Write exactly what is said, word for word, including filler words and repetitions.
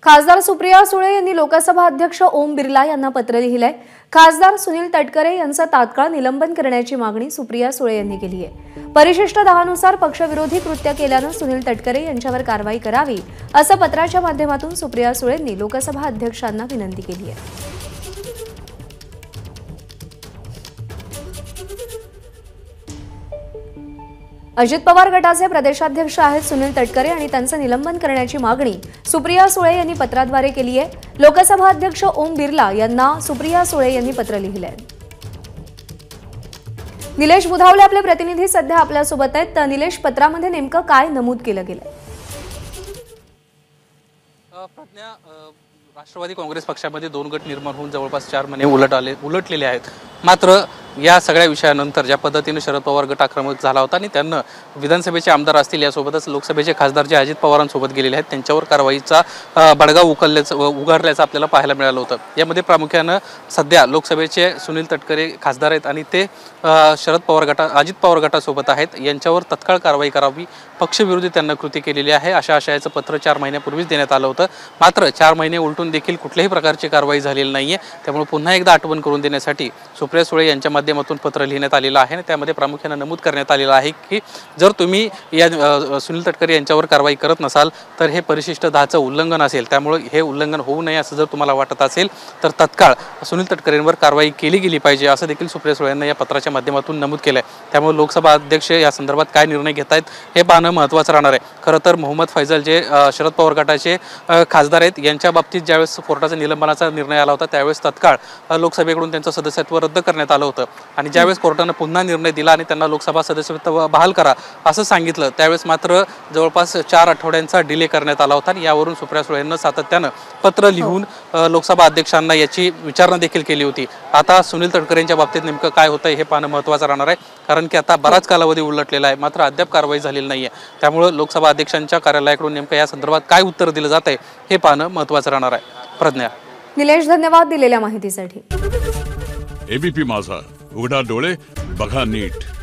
खासदार सुप्रिया सुळे यांनी लोकसभा अध्यक्ष ओम बिर्ला यांना पत्र लिहिलंय। खासदार सुनील तटकरे यांचं तात्काळ निलंबन करण्याची मागणी सुप्रिया सुळे यांनी केली आहे। परिशिष्ट दहा नुसार पक्षविरोधी कृत्य केल्यानं सुनील तटकरे यांच्यावर कारवाई करावी असं पत्राच्या माध्यमातून सुप्रिया सुळेंनी लोकसभा अध्यक्षांना विनंती केली आहे। अजित पवार गटाचे प्रदेशाध्यक्ष आहेत सुनील तटकरे आणि त्यांचं निलंबन करण्याची मागणी सुप्रिया सुळे यांनी पत्राद्वारे केली आहे। लोकसभा अध्यक्ष ओम बिर्ला यांना सुप्रिया सुळे यांनी पत्र लिहिले आहे। निलेश बुधावले आपले प्रतिनिधी सध्या आपल्या सोबत आहेत। तर निलेश, पत्रामध्ये नेमकं काय नमूद केलं गेलं? प्रज्ञा, राष्ट्रवादी काँग्रेस पक्षामध्ये दोन गट निर्माण होऊन जवळपास चार महिने उलट आले उलटलेले आहेत। मात्र या सगळ्या विषयानंतर ज्या पद्धतीने शरद पवार गट आक्रमक झाला होता आणि त्यांना विधानसभेचे आमदार असतील यासोबतच लोकसभेचे खासदार जे अजित पवारांसोबत गेलेले आहेत त्यांच्यावर कारवाईचा बडगा उकलल्याचं उगारल्याचं आपल्याला पाहायला मिळालं होतं। यामध्ये प्रामुख्यानं सध्या लोकसभेचे सुनील तटकरे खासदार आहेत आणि ते शरद पवार गटा अजित पवार गटासोबत आहेत। यांच्यावर तत्काळ कारवाई करावी, पक्षविरोधी त्यांना कृती केलेली आहे अशा आशयाचं पत्र चार महिन्यापूर्वीच देण्यात आलं होतं। मात्र चार महिने उलटून देखील कुठल्याही प्रकारची कारवाई झालेली नाहीये। त्यामुळे पुन्हा एकदा आठवण करून देण्यासाठी सुप्रिया सुळे यांच्या माध्यमातून पत्र लिहिण्यात आलेलं आहे। त्यामध्ये प्रामुख्याने नमूद करण्यात आलेलं आहे की जर तुम्ही या सुनील तटकरे यांच्यावर कारवाई करत नसाल तर हे परिशिष्ट दहाचं उल्लंघन असेल। त्यामुळे हे उल्लंघन होऊ नये असं जर तुम्हाला वाटत असेल तर तत्काळ सुनील तटकरेंवर कारवाई केली गेली पाहिजे असं देखील सुप्रिया सुळे यांनी या पत्राच्या माध्यमातून नमूद केलं आहे। त्यामुळे लोकसभा अध्यक्ष या संदर्भात काय निर्णय घेत आहेत हे पाहणं महत्त्वाचं राहणार आहे। खरं तर मोहम्मद फैजल जे शरद पवार गटाचे खासदार आहेत यांच्या बाबतीत ज्यावेळेस कोर्टाचा निलंबनाचा निर्णय आला होता त्यावेळेस तत्काळ लोकसभेकडून त्यांचं सदस्यत्व रद्द करण्यात आलं होतं आणि ज्यावेळेस कोर्टानं पुन्हा निर्णय दिला आणि त्यांना लोकसभा सदस्यत्व बहाल करा असं सांगितलं त्यावेळेस मात्र जवळपास चार आठवड्यांचा डिले करण्यात आला होता आणि यावरून सुप्रिया सुळे यांनी सातत्यानं पत्र लिहून लोकसभा अध्यक्षांना याची विचारणा देखील केली होती। आता सुनील तटकरेंच्या बाबतीत नेमकं काय होतंय हे पाहणं महत्त्वाचं राहणार आहे, कारण की आता बराच कालावधी उलटलेला आहे मात्र अद्याप कारवाई झालेली नाहीये। त्यामुळे लोकसभा अध्यक्षांच्या कार्यालयाकडून नेमकं या संदर्भात काय उत्तर दिलं जात आहे हे पाहणं महत्त्वाचं राहणार आहे। प्रज्ञा, निलेश, धन्यवाद दिलेल्या माहितीसाठी। एबीपी माझा, उघडा डोळे बघा नीट।